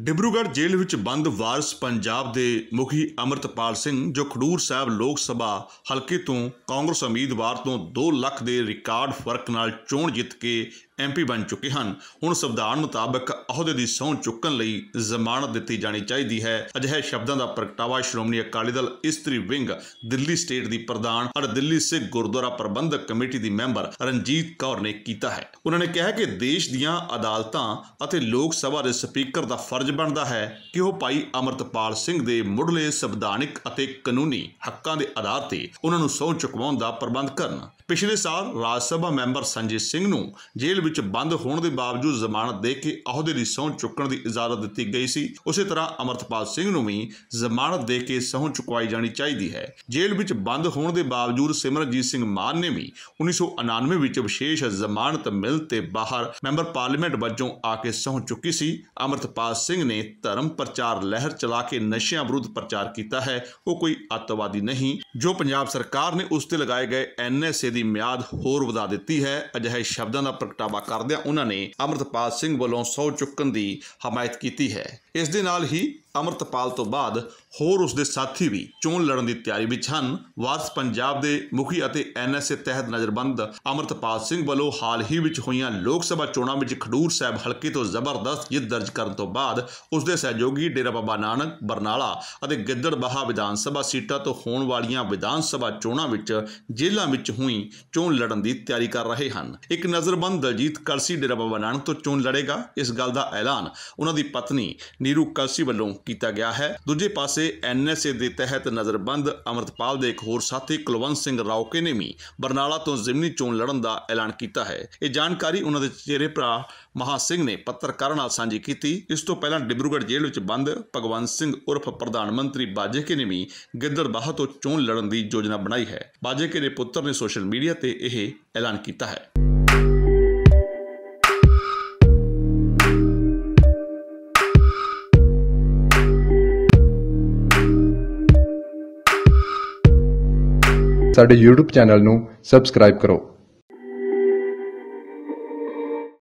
Dibrugarh jail विच बंद वारिस पंजाब के मुखी अमृतपाल सिंह जो खडूर साहब लोक सभा हल्के तो कांग्रेस उम्मीदवार तो 2 लाख के रिकॉर्ड फर्क नाल चोण जित के MP बन चुके हैं। हुण संविधान मुताबिक अहुदे की सहुं चुकण लई जमानत दी जानी चाहिए है। अजिहे शब्दों का प्रगटावा श्रोमणी अकाली दल इस्त्री विंग दिल्ली स्टेट की प्रधान और दिल्ली सिख गुरुद्वारा प्रबंधक कमेटी की मैंबर रणजीत कौर ने किया है। उन्होंने कहा कि देश दीआं अदालतां अते लोक सभा के स्पीकर का फर्ज बनता है कि वह भाई अमृतपाल सिंह के मुढ़ले संविधानिक अते कानूनी हकों के आधार पर उन्होंने सहुं चुकवाउण का प्रबंध करन। पिछले साल राज सभा मैंबर संजय सिंह नूं जेल विच बंद होने के बावजूद जमानत दे के अहुदे की सहुं चुकण की इजाजत दी गई सी। उसी तरह अमृतपाल सिंह नूं भी जमानत दे के सहुं चुकवाई जानी चाहिए है। जेल विच बंद होने के बावजूद सिमरनजीत सिंह मान ने भी 1999 विच विशेष जमानत मिलते बाहर मैंबर पार्लीमेंट वजों आके सहुं चुकी सी। अमृतपाल सिंह ने धर्म प्रचार लहर चला के नशियां विरुद्ध प्रचार किया है। वो कोई अतवादी नहीं जो पंजाब सरकार ने उस ते लगाए गए NSA की म्याद होर वधा दी है। अजिहे शब्दों का प्रगटावा करदिआं उन्होंने अमृतपाल सिंह वालों सौ चुकण की हमायत की है। इस दे नाल ही अमृतपाल तो बाद होर उसके साथी भी चोण लड़न की तैयारी विच हन। वारिस पंजाब के मुखी अते NSA तहत नज़रबंद अमृतपाल सिंह वालों हाल ही विच होईयां लोक सभा चोणां विच खडूर साहब हल्के तो जबरदस्त जित दर्ज करन तो बाद उसके सहयोगी डेरा बाबा नानक बरनाला अते गिद्दड़बाहा विधान सभा सीटां तो होण वालियां विधान सभा चोणां विच जेलां विच हुई चोण लड़न की तैयारी कर रहे हैं। एक नज़रबंद दलजीत कलसी डेरा बाबा नानक तो चोण लड़ेगा। इस गल का ऐलान उन्हां दी पत्नी नीरू कलसी वालों किया गया है। दूजे पासे NSA के तहत नज़रबंद अमृतपाल के एक होर साथी कुलवंत सिंह राउके ने भी बरनाला तो जिमनी चोण लड़न का ऐलान किया है। ये जानकारी उन्होंने चेहरे भरा महा सिंह ने पत्रकारां नाल सांझी की। इस तो पहला डिब्रूगढ़ जेल विच बंद भगवंत सिंह उर्फ प्रधानमंत्री बाजेके ने भी गिद्दड़बाहा तो चोण लड़न की योजना बनाई है। बाजेके के पुत्र ने सोशल मीडिया ते यह ऐलान किया है। साडे YouTube चैनल नूं सबसक्राइब करो।